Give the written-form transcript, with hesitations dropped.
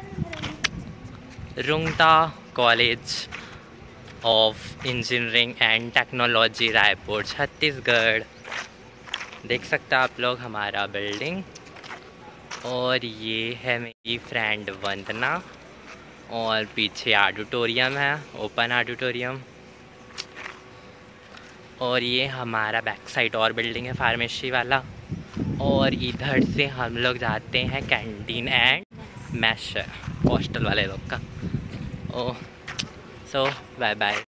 रुंगता college of engineering and technology Raipur Chhattisgarh. देख सकते हैं आप लोग हमारा बिल्डिंग। और ये है मेरी फ्रेंड वंदना। और पीछे ऑडिटोरियम है, ओपन ऑडिटोरियम। और ये हमारा बैक साइड और बिल्डिंग है फार्मेसी वाला। और इधर से हम लोग जाते हैं कैंटीन एंड मैश हॉस्टल वाले लोग का। Oh so bye bye.